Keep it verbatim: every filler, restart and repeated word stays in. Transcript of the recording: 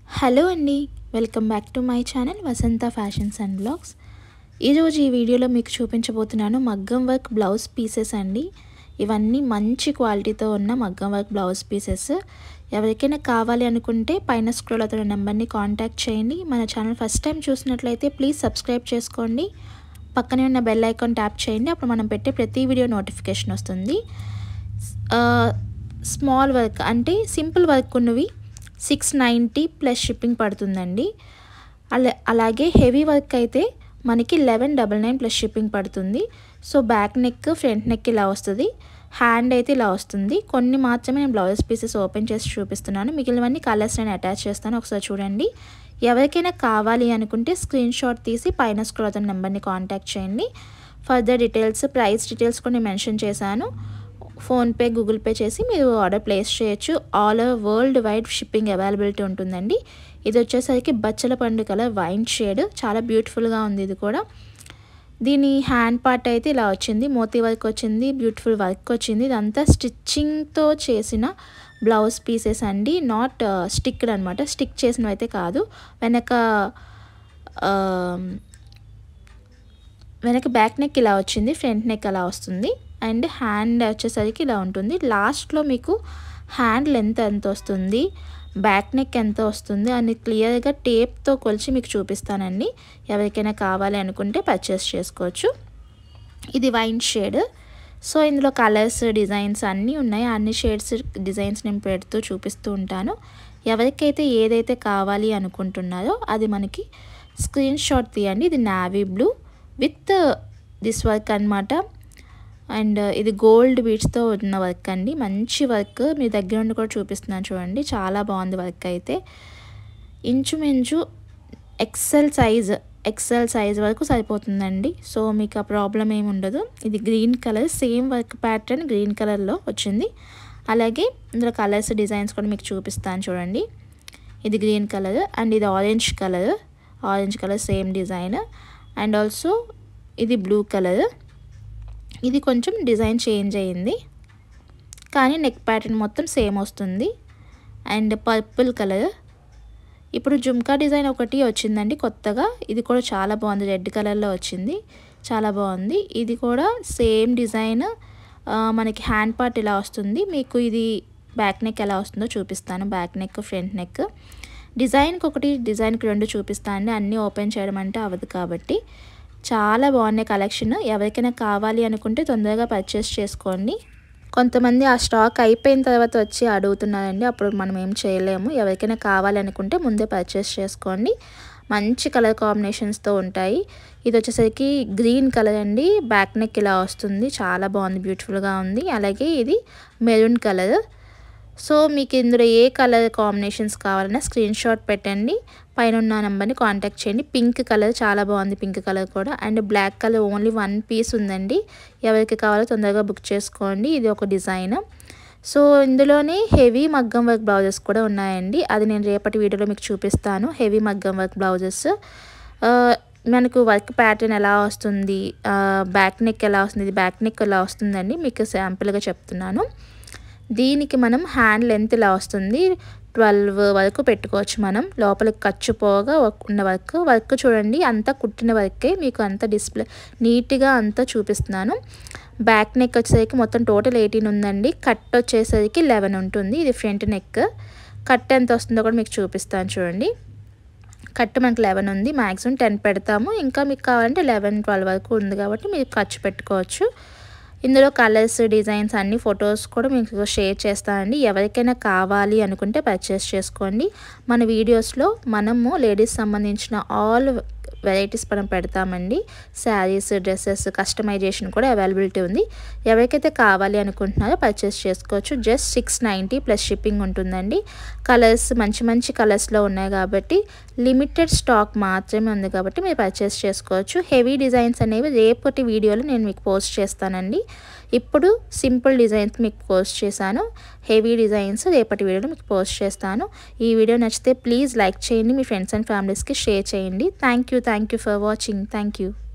Hello అండి, welcome back to my channel Vasantha fashions and blogs. ఈరోజు ఈ వీడియోలో మీకు చూపించబోతున్నాను మగ్గం వర్క్ బ్లౌజ్ పీసెస్ అండి. ఇవన్నీ మంచి క్వాలిటీతో ఉన్న మగ్గం వర్క్ బ్లౌజ్ పీసెస్. ఎవరికైనా కావాలి అనుకుంటే పైన స్క్రోల్ అవుతున్న నెంబర్ని కాంటాక్ట్ చేయండి. మన ఛానల్ ఫస్ట్ టైం చూసినట్లయితే ప్లీజ్ సబ్స్క్రైబ్ చేసుకోండి. పక్కనే ఉన్న బెల్ ఐకాన్ ట్యాప్ చేయండి. అప్పుడు మనం పెట్టే ప్రతి వీడియో నోటిఫికేషన్ వస్తుంది. స్మాల్ వర్క్ అంటే సింపుల్ వర్క్ ఉన్నవి సిక్స్ నైంటీ ప్లస్ షిప్పింగ్ పడుతుందండి. అలా అలాగే హెవీ వర్క్ అయితే మనకి eleven double nine plus shipping పడుతుంది. So back neck, front neck ఇలా వస్తుంది. హ్యాండ్ అయితే ఇలా వస్తుంది. కొన్ని మాత్రమే నేను బ్లౌజ్ పీసెస్ ఓపెన్ చేసి చూపిస్తున్నాను. మిగిలినవన్నీ కలర్స్ నేను అటాచ్ చేస్తాను, ఒకసారి చూడండి. ఎవరికైనా కావాలి అనుకుంటే స్క్రీన్ షాట్ తీసి పైన స్క్రోల్ అవుతున్న నెంబర్ని కాంటాక్ట్ చేయండి. ఫర్దర్ డీటెయిల్స్, ప్రైస్ డీటెయిల్స్ కూడా నేను మెన్షన్ చేశాను. ఫోన్పే, గూగుల్ పే చేసి మీరు ఆర్డర్ ప్లేస్ చేయొచ్చు. All over world wide shipping availability ఉంటుందండి. ఇది వచ్చేసరికి బచ్చల పండు కలర్ వైన్ షేడ్, చాలా బ్యూటిఫుల్గా ఉంది. ఇది కూడా దీని హ్యాండ్ పార్ట్ అయితే ఇలా వచ్చింది, మోతీ వర్క్ వచ్చింది, బ్యూటిఫుల్ వర్క్ వచ్చింది. ఇదంతా స్టిచ్చింగ్తో చేసిన బ్లౌజ్ పీసెస్ అండి, నాట్ స్టిక్డ్ అనమాట. స్టిక్ చేసినవి అయితే కాదు. వెనక వెనక బ్యాక్ నెక్ ఇలా వచ్చింది, ఫ్రంట్ నెక్ అలా వస్తుంది. అండ్ హ్యాండ్ వచ్చేసరికి ఇలా ఉంటుంది. లాస్ట్లో మీకు హ్యాండ్ లెంత్ ఎంత వస్తుంది, బ్యాక్ నెక్ ఎంత వస్తుంది అని క్లియర్గా టేప్తో కొలిచి మీకు చూపిస్తానండి. ఎవరికైనా కావాలి అనుకుంటే పర్చేస్ చేసుకోవచ్చు. ఇది వైన్ షేడ్. సో ఇందులో కలర్స్, డిజైన్స్ అన్నీ ఉన్నాయి. అన్ని షేడ్స్, డిజైన్స్ నేను పెడుతూ చూపిస్తూ ఉంటాను. ఎవరికైతే ఏదైతే కావాలి అనుకుంటున్నారో అది మనకి స్క్రీన్ షాట్ తీయండి. ఇది navy blue with this work అనమాట. అండ్ ఇది గోల్డ్ బీడ్స్తో ఉన్న వర్క్ అండి, మంచి వర్క్. మీ దగ్గర నుండి కూడా చూపిస్తున్నాను చూడండి, చాలా బాగుంది వర్క్ అయితే. ఇంచుమించు ఎక్సెల్ సైజ్ ఎక్సెల్ సైజ్ వరకు సరిపోతుందండి. సో మీకు ఆ ప్రాబ్లం ఏమి ఉండదు. ఇది green colour, same work pattern green కలర్లో వచ్చింది. అలాగే ఇందులో కలర్స్, డిజైన్స్ కూడా మీకు చూపిస్తాను చూడండి. ఇది గ్రీన్ కలర్ అండ్ ఇది orange colour, orange colour same design. And also ఇది బ్లూ కలర్. ఇది కొంచెం డిజైన్ చేంజ్ అయ్యింది కానీ నెక్ ప్యాటర్న్ మొత్తం సేమ్ వస్తుంది. And purple colour. ఇప్పుడు జుమ్కా డిజైన్ ఒకటి వచ్చిందండి కొత్తగా, ఇది కూడా చాలా బాగుంది. రెడ్ కలర్లో వచ్చింది, చాలా బాగుంది. ఇది కూడా సేమ్ డిజైన్. మనకి హ్యాండ్ పార్ట్ ఇలా వస్తుంది. మీకు ఇది బ్యాక్ నెక్ ఎలా వస్తుందో చూపిస్తాను. Back neck, front neck. డిజైన్కి ఒకటి, డిజైన్కి రెండు చూపిస్తాను. అన్నీ ఓపెన్ చేయడం అంటే అవ్వదు కాబట్టి. చాలా బాగున్నాయి కలెక్షన్. ఎవరికైనా కావాలి అనుకుంటే తొందరగా పర్చేస్ చేసుకోండి. కొంతమంది ఆ స్టాక్ అయిపోయిన తర్వాత వచ్చి అడుగుతున్నారండి, అప్పుడు మనం ఏం చేయలేము. ఎవరికైనా కావాలి అనుకుంటే ముందే పర్చేస్ చేసుకోండి. మంచి కలర్ కాంబినేషన్స్తో ఉంటాయి. ఇది వచ్చేసరికి గ్రీన్ కలర్ అండి, బ్యాక్ నెక్ ఇలా వస్తుంది, చాలా బాగుంది, బ్యూటిఫుల్గా ఉంది. అలాగే ఇది మెరూన్ కలర్. సో మీకు ఇందులో ఏ కలర్ కాంబినేషన్స్ కావాలన్నా స్క్రీన్ షాట్ పెట్టండి, పైన ఉన్న నెంబర్ని కాంటాక్ట్ చేయండి. పింక్ కలర్ చాలా బాగుంది, పింక్ కలర్ కూడా. And black colour only one piece ఉందండి. ఎవరికి కావాలో తొందరగా బుక్ చేసుకోండి. ఇది ఒక డిజైన్. సో ఇందులోనే హెవీ మగ్గం వర్క్ బ్లౌజెస్ కూడా ఉన్నాయండి. అది నేను రేపటి వీడియోలో మీకు చూపిస్తాను. హెవీ మగ్గం వర్క్ బ్లౌజెస్ మనకు వర్క్ ప్యాటర్న్ ఎలా వస్తుంది, బ్యాక్ నెక్ ఎలా వస్తుంది, ఇది బ్యాక్ నెక్ ఎలా వస్తుందండి మీకు శాంపుల్గా చెప్తున్నాను. దీనికి మనం హ్యాండ్ లెంత్ ఇలా వస్తుంది, ట్వెల్వ్ వరకు పెట్టుకోవచ్చు మనం. లోపలికి ఖర్చు పోగా ఉన్న వర్క్ వర్క్ చూడండి, అంతా కుట్టిన వర్కే. మీకు అంత డిస్ప్లే నీట్గా అంతా చూపిస్తున్నాను. బ్యాక్ నెక్ వచ్చేసరికి మొత్తం టోటల్ ఎయిటీన్ ఉందండి. కట్ వచ్చేసరికి లెవెన్ ఉంటుంది. ఇది ఫ్రంట్ నెక్. కట్ ఎంత వస్తుందో కూడా మీకు చూపిస్తాను చూడండి. కట్ మనకు లెవెన్ ఉంది, మ్యాక్సిమం టెన్ పెడతాము. ఇంకా మీకు కావాలంటే లెవెన్, ట్వెల్వ్ వరకు ఉంది కాబట్టి మీరు ఖర్చు పెట్టుకోవచ్చు. ఇందులో కలర్స్, డిజైన్స్ అన్ని ఫొటోస్ కూడా మీకు షేర్ చేస్తానండి. ఎవరికైనా కావాలి అనుకుంటే పర్చేస్ చేసుకోండి. మన వీడియోస్లో మనము లేడీస్ సంబంధించిన ఆల్ వెరైటీస్ మనం పెడతామండి. శారీస్, డ్రెస్సెస్, కస్టమైజేషన్ కూడా అవైలబిలిటీ ఉంది. ఎవరికైతే కావాలి అనుకుంటున్నారో పర్చేస్ చేసుకోవచ్చు. Just six ninety plus shipping ఉంటుందండి. కలర్స్ మంచి మంచి కలర్స్లో ఉన్నాయి కాబట్టి లిమిటెడ్ స్టాక్ మాత్రమే ఉంది కాబట్టి మీరు పర్చేస్ చేసుకోవచ్చు. హెవీ డిజైన్స్ అనేవి రేపటి వీడియోలో నేను మీకు పోస్ట్ చేస్తానండి. ఇప్పుడు సింపుల్ డిజైన్స్ మీకు పోస్ట్ చేశాను. హెవీ డిజైన్స్ రేపటి వీడియోలో మీకు పోస్ట్ చేస్తాను. ఈ వీడియో నచ్చితే ప్లీజ్ లైక్ చేయండి, మీ ఫ్రెండ్స్ అండ్ ఫ్యామిలీస్కి షేర్ చేయండి. Thank you thank you for watching. Thank you.